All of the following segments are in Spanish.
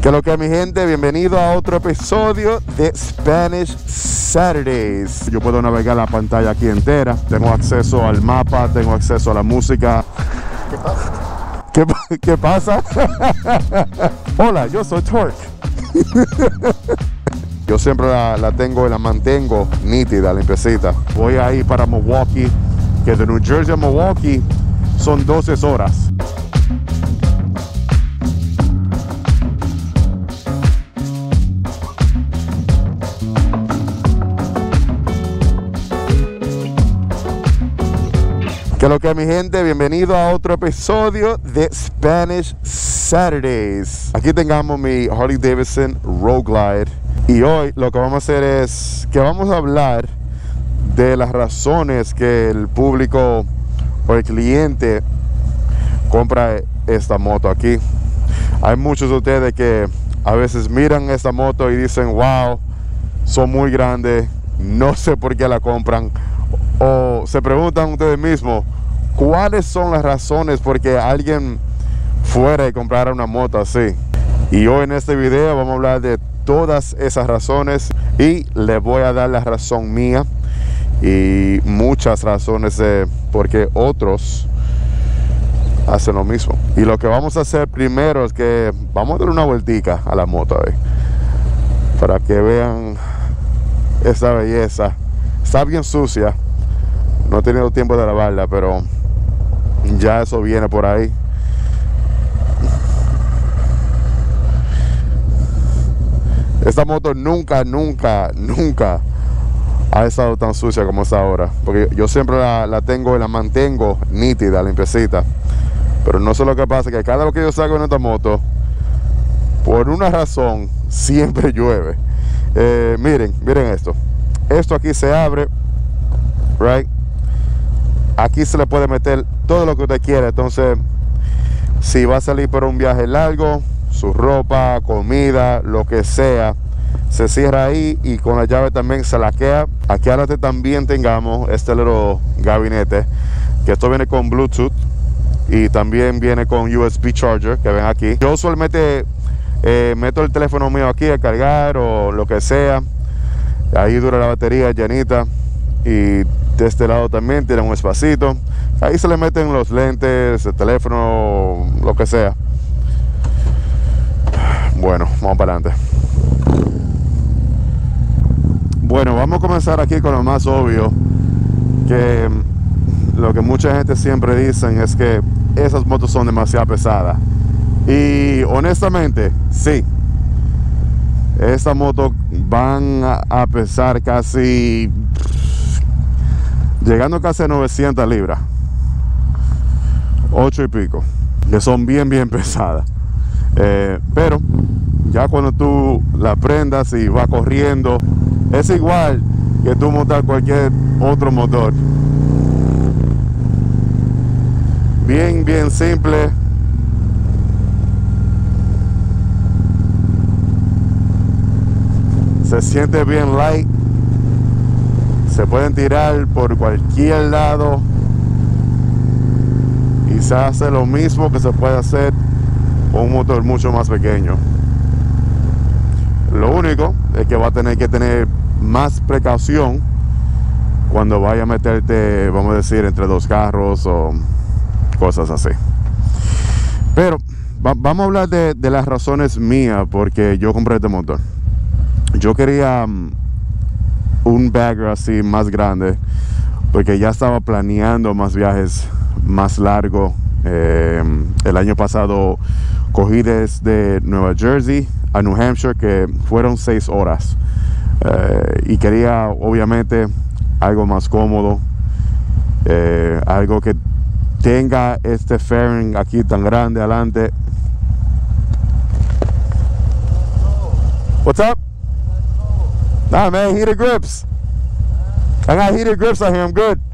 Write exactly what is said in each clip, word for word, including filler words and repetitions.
¿Qué lo que, mi gente? Bienvenido a otro episodio de Spanish Saturdays. Yo puedo navegar la pantalla aquí entera. Tengo acceso al mapa, tengo acceso a la música. ¿Qué pasa? ¿Qué, qué pasa? Hola, yo soy Torque. Yo siempre la, la tengo y la mantengo nítida, limpiecita. Voy ahí para Milwaukee, que de New Jersey a Milwaukee son doce horas. ¿Qué lo que, mi gente? Bienvenido a otro episodio de Spanish Saturdays. Aquí tengamos mi Harley Davidson Road Glide. Y hoy lo que vamos a hacer es que vamos a hablar de las razones que el público o el cliente compra esta moto aquí. Hay muchos de ustedes que a veces miran esta moto y dicen, wow, son muy grandes, no sé por qué la compran. O se preguntan ustedes mismos, ¿cuáles son las razones por qué alguien fuera y comprara una moto así? Y hoy en este video vamos a hablar de todas esas razones y les voy a dar la razón mía y muchas razones de por qué otros hacen lo mismo. Y lo que vamos a hacer primero es que vamos a dar una vueltica a la moto hoy, para que vean esta belleza. Está bien sucia. No he tenido tiempo de lavarla, pero ya eso viene por ahí. Esta moto nunca, nunca, nunca ha estado tan sucia como está ahora. Porque yo siempre la, la tengo y la mantengo nítida, limpiecita. Pero no sé lo que pasa, que cada vez que yo salgo en esta moto, por una razón, siempre llueve. Eh, miren, miren esto. Esto aquí se abre, right? Aquí se le puede meter todo lo que usted quiera. Entonces, si va a salir por un viaje largo, su ropa, comida, lo que sea, se cierra ahí y con la llave también se laquea. Aquí adelante también tengamos este little gabinete, que esto viene con Bluetooth y también viene con U S B charger, que ven aquí. Yo usualmente eh, meto el teléfono mío aquí a cargar o lo que sea. Ahí dura la batería llenita. Y de este lado también tiene un espacito. Ahí se le meten los lentes, el teléfono, lo que sea. Bueno, vamos para adelante. Bueno, vamos a comenzar aquí con lo más obvio. Que lo que mucha gente siempre dicen es que esas motos son demasiado pesadas. Y honestamente, sí. Estas motos van a, a pesar casi... llegando casi a novecientas libras, ocho y pico, que son bien bien pesadas. Eh, pero ya cuando tú la prendas y va corriendo, es igual que tú montar cualquier otro motor. Bien bien simple. Se siente bien light. Se pueden tirar por cualquier lado y se hace lo mismo que se puede hacer con un motor mucho más pequeño. Lo único es que va a tener que tener más precaución cuando vaya a meterte, vamos a decir, entre dos carros o cosas así. Pero va, vamos a hablar de, de las razones mías porque yo compré este motor. Yo quería un bagger así más grande porque ya estaba planeando más viajes más largos. Eh, el año pasado cogí desde Nueva Jersey a New Hampshire, que fueron seis horas, eh, y quería obviamente algo más cómodo, eh, algo que tenga este fairing aquí tan grande adelante. What's up? Nah, man, heated grips. I got heated grips out here. I'm good.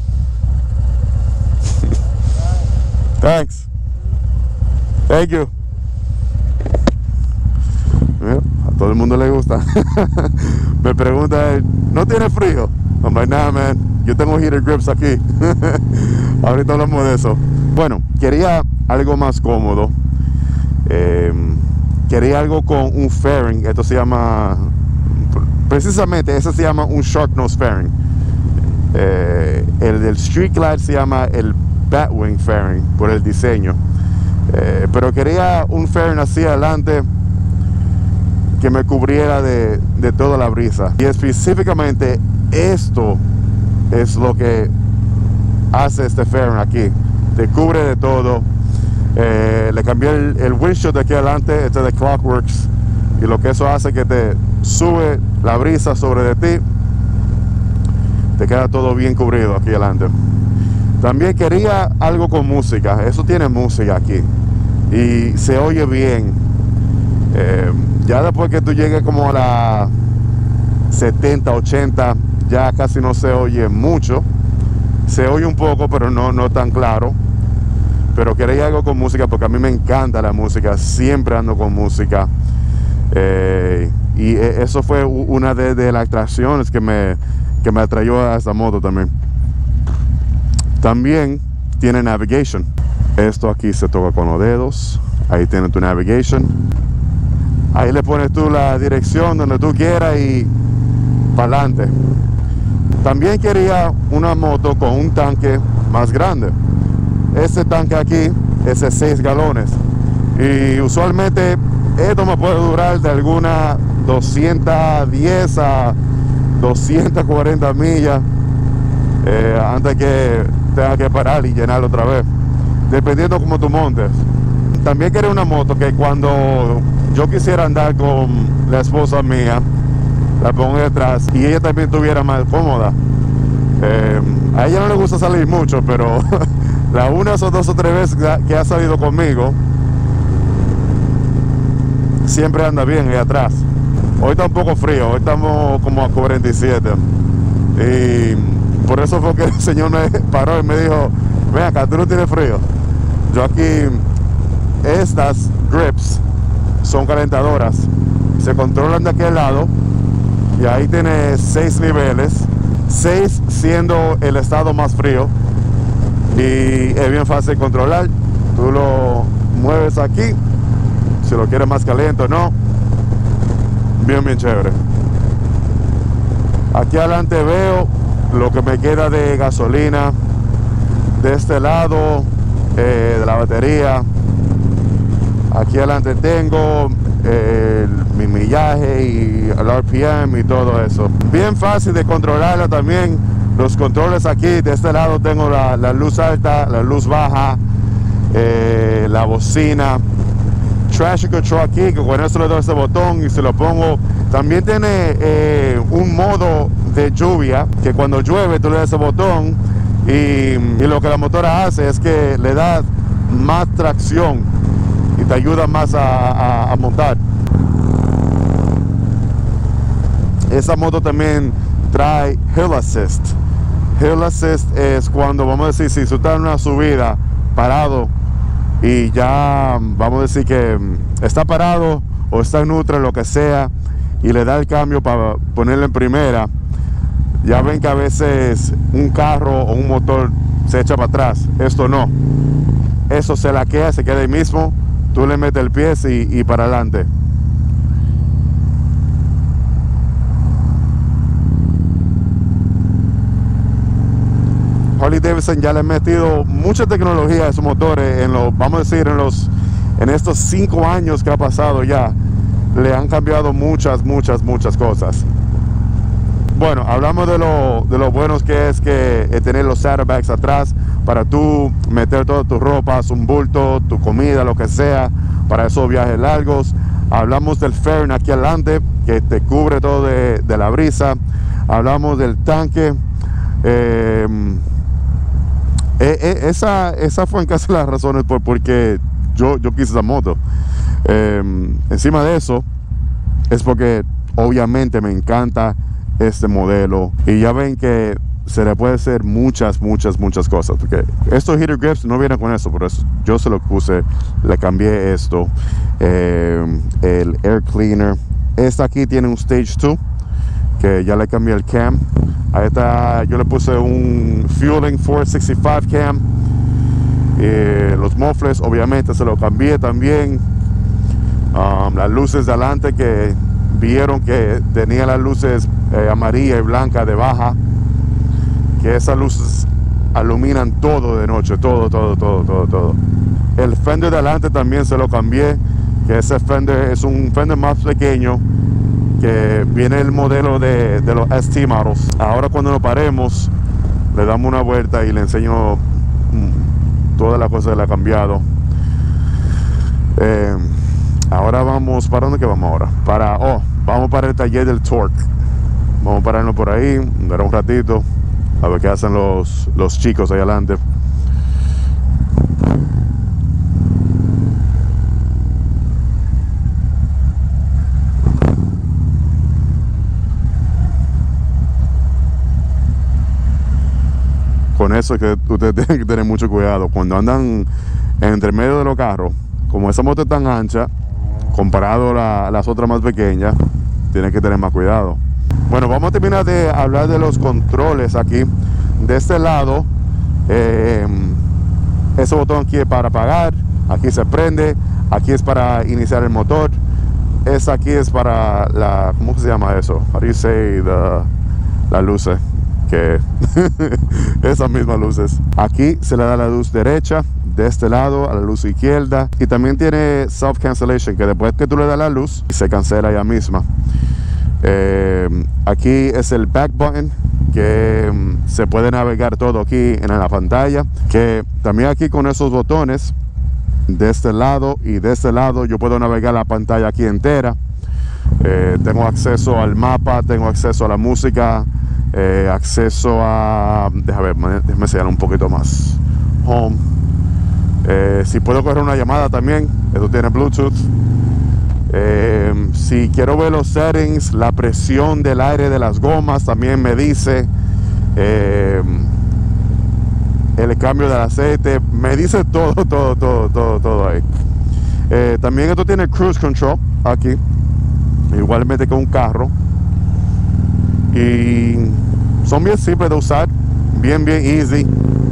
Thanks. Thank you. Mira, a todo el mundo le gusta. Me pregunta, ¿no tiene frío? I'm like, nah, man, yo tengo heated grips aquí. Ahorita hablamos de eso. Bueno, quería algo más cómodo. Eh, quería algo con un fairing. Esto se llama, precisamente, ese se llama un shark nose fairing. Eh, el del Street Glide se llama el Batwing fairing por el diseño. Eh, pero quería un fairing así adelante que me cubriera de, de toda la brisa. Y específicamente esto es lo que hace este fairing aquí. Te cubre de todo. Eh, le cambié el, el windshield de aquí adelante, este de Clockworks, y lo que eso hace es que te sube la brisa sobre de ti, te queda todo bien cubrido aquí adelante. También quería algo con música. Eso tiene música aquí y se oye bien. Eh, ya después que tú llegues como a la setenta, ochenta, ya casi no se oye mucho. Se oye un poco, pero no, no tan claro. Pero quería algo con música porque a mí me encanta la música. Siempre ando con música. Eh, y eso fue una de, de las atracciones que me, que me atrayó a esta moto también. También tiene navigation. Esto aquí se toca con los dedos. Ahí tiene tu navigation. Ahí le pones tú la dirección donde tú quieras y para adelante. También quería una moto con un tanque más grande. Este tanque aquí es de seis galones. Y usualmente esto me puede durar de alguna doscientas diez a doscientas cuarenta millas eh, antes que tenga que parar y llenarlo otra vez, dependiendo como tú montes. También quería una moto que cuando yo quisiera andar con la esposa mía, la pongo detrás y ella también estuviera más cómoda. Eh, a ella no le gusta salir mucho, pero la una o dos o tres veces que ha salido conmigo, siempre anda bien ahí atrás. Hoy está un poco frío, hoy estamos como a cuarenta y siete. Y por eso fue que el señor me paró y me dijo, ven acá, tú no tienes frío. Yo aquí, estas grips son calentadoras. Se controlan de aquel lado y ahí tiene seis niveles. Seis siendo el estado más frío. Y es bien fácil de controlar. Tú lo mueves aquí, si lo quieres más caliente o no. Bien, bien chévere. Aquí adelante veo lo que me queda de gasolina. De este lado, eh, de la batería. Aquí adelante tengo eh, mi millaje y el R P M y todo eso. Bien fácil de controlarla también. Los controles aquí, de este lado tengo la, la luz alta, la luz baja, eh, la bocina. Traction Control aquí, que con eso le doy ese botón y se lo pongo. También tiene eh, un modo de lluvia, que cuando llueve tú le das ese botón y, y lo que la motora hace es que le da más tracción y te ayuda más a, a, a montar. Esa moto también trae Hill Assist. Hill Assist es cuando, vamos a decir, si tú estás en una subida parado y ya, vamos a decir que está parado o está en neutral, lo que sea, y le da el cambio para ponerlo en primera. Ya ven que a veces un carro o un motor se echa para atrás. Esto no. Eso se laquea, se queda ahí mismo. Tú le metes el pie y, y para adelante. Harley Davidson ya le ha metido mucha tecnología a sus motores en los, vamos a decir, en los, en estos cinco años que ha pasado ya, le han cambiado muchas, muchas, muchas cosas. Bueno, hablamos de lo, de lo buenos que es que eh, tener los saddlebags atrás para tú meter todas tus ropas, un bulto, tu comida, lo que sea, para esos viajes largos. Hablamos del fairing aquí adelante, que te cubre todo de, de la brisa. Hablamos del tanque. Eh, Eh, eh, esa, esa fue en casi las razones por porque yo, yo quise esa moto. Eh, encima de eso, es porque obviamente me encanta este modelo. Y ya ven que se le puede hacer muchas, muchas, muchas cosas. Porque estos heater grips no vienen con eso, por eso yo se lo puse, le cambié esto. Eh, el air cleaner. Esta aquí tiene un stage dos, que ya le cambié el cam. Ahí está, yo le puse un Fueling cuatrocientos sesenta y cinco cam. Eh, los mufflers obviamente se lo cambié también. Um, las luces de adelante que vieron que tenía las luces eh, amarilla y blanca de baja, que esas luces iluminan todo de noche, todo, todo, todo, todo, todo. El fender de adelante también se lo cambié, que ese fender es un fender más pequeño, que viene el modelo de, de los S T models. Ahora cuando nos paremos, le damos una vuelta y le enseño mm, todas las cosas que le ha cambiado. Eh, ahora vamos, ¿para dónde que vamos ahora? Para, oh, vamos para el taller del Torque. Vamos a pararnos por ahí, dar un ratito, a ver qué hacen los, los chicos ahí adelante. Con eso es que ustedes tienen que tener mucho cuidado cuando andan entre medio de los carros. Como esa moto es tan ancha comparado a la, las otras más pequeñas, tienen que tener más cuidado. Bueno, vamos a terminar de hablar de los controles aquí. De este lado, eh, ese botón aquí es para apagar, aquí se prende, aquí es para iniciar el motor, esa aquí es para la, ¿cómo se llama eso? How do you say the, las luces? Que esas mismas luces. Aquí se le da la luz derecha, de este lado a la luz izquierda, y también tiene self cancellation, que después que tú le das la luz se cancela ella misma. Eh, aquí es el back button, que um, se puede navegar todo aquí en la pantalla, que también aquí con esos botones de este lado y de este lado yo puedo navegar la pantalla aquí entera. Eh, tengo acceso al mapa, tengo acceso a la música, eh, acceso a, déjame ver, déjame enseñar un poquito más, home. Eh, si puedo coger una llamada también, esto tiene Bluetooth. Eh, si quiero ver los settings, la presión del aire de las gomas también me dice, eh, el cambio del aceite, me dice todo, todo, todo, todo, todo ahí. Eh, también esto tiene cruise control aquí, igualmente que un carro, y son bien simples de usar, bien, bien easy.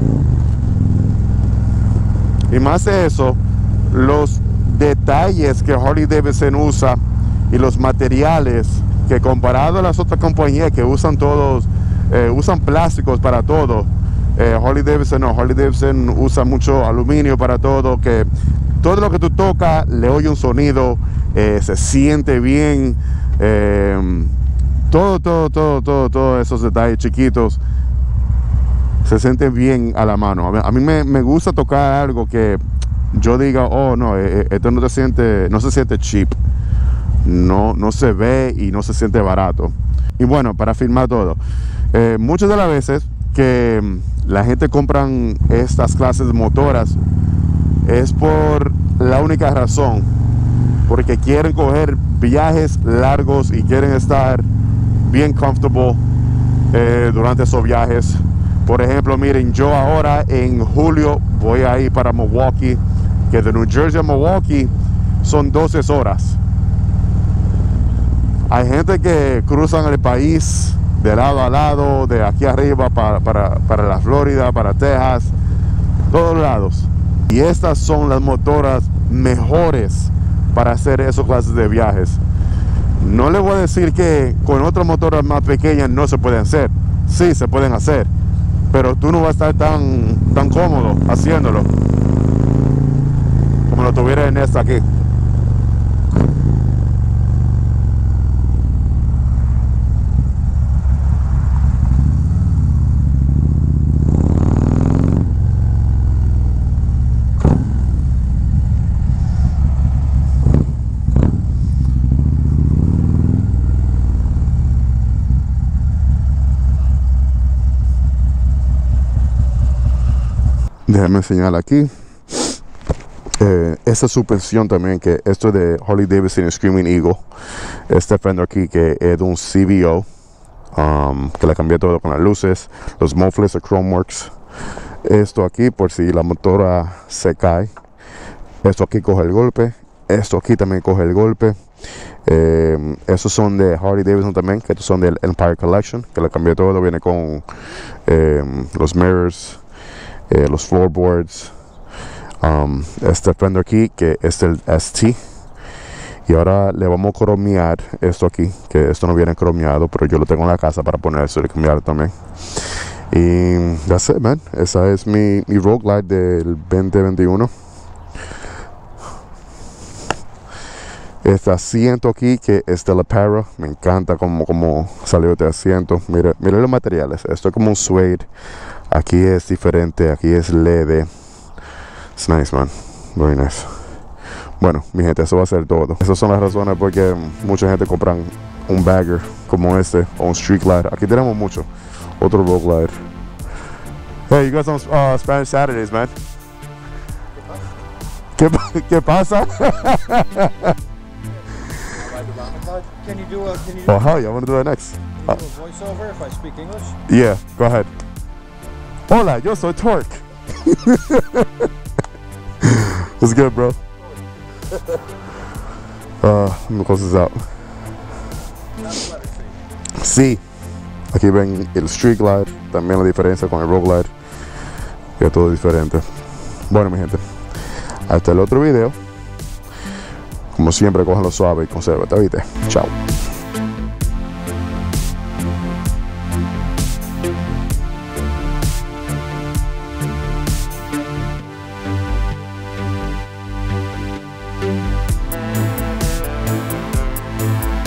Y más de eso, los detalles que Harley Davidson usa y los materiales que comparado a las otras compañías que usan todos, eh, usan plásticos para todo, eh, Harley Davidson no, Harley Davidson usa mucho aluminio para todo, que todo lo que tú tocas le oye un sonido, eh, se siente bien, eh, todo, todo, todo, todo, todos esos detalles chiquitos se sienten bien a la mano. A mí, a mí me, me gusta tocar algo que yo diga, oh no, eh, esto no, te siente, no se siente cheap, no, no se ve y no se siente barato. Y bueno, para firmar todo, eh, muchas de las veces que la gente compran estas clases de motoras es por la única razón, porque quieren coger viajes largos y quieren estar bien comfortable eh, durante esos viajes. Por ejemplo, miren, yo ahora en julio voy a ir para Milwaukee, que de New Jersey a Milwaukee son doce horas. Hay gente que cruzan el país de lado a lado, de aquí arriba para, para, para la Florida, para Texas, todos lados. Y estas son las motoras mejores para hacer esos clases de viajes. No les voy a decir que con otras motoras más pequeñas no se pueden hacer. Sí, se pueden hacer, pero tú no vas a estar tan, tan cómodo haciéndolo como lo tuviera en esta aquí. Déjame enseñar aquí. Eh, esta suspensión también, que esto es de Harley Davidson Screaming Eagle. Este fender aquí que es de un C V O, um, que le cambié todo con las luces, los mufflers de Chromeworks. Esto aquí por si la motora se cae. Esto aquí coge el golpe. Esto aquí también coge el golpe. Eh, estos son de Harley Davidson también, que estos son del Empire Collection, que le cambié todo. Viene con eh, los mirrors, Eh, los floorboards, um, este fender aquí que es el S T, Y ahora le vamos a cromear esto aquí, que esto no viene cromeado, pero yo lo tengo en la casa para ponerse y cambiar también. Y that's it, man. Esa es mi, mi Road Glide del veinte veintiuno. Este asiento aquí que es de la Para, me encanta como, como salió este asiento. Mire, mire los materiales, esto es como un suede. Aquí es diferente, aquí es L E D. It's nice, man, very nice. Bueno, mi gente, eso va a ser todo. Esas son las razones por qué mucha gente compran un bagger como este o un street glide. Aquí tenemos mucho. Otro Road Glide. Hey, you guys on uh, Spanish Saturdays, man. ¿Qué, qué pasa? Can you do a, can you do Oh, hell yeah, I want to do it next. a voiceover if I speak English? Yeah, go ahead. Hola, yo soy Torque. What's good, bro? Uh, let me close this out. Sí. Aquí ven el Street Glide, también la diferencia con el Road Glide, que es todo diferente. Bueno, mi gente, hasta el otro video. Como siempre, cójanlo suave y consérvate, ¿viste? Chao.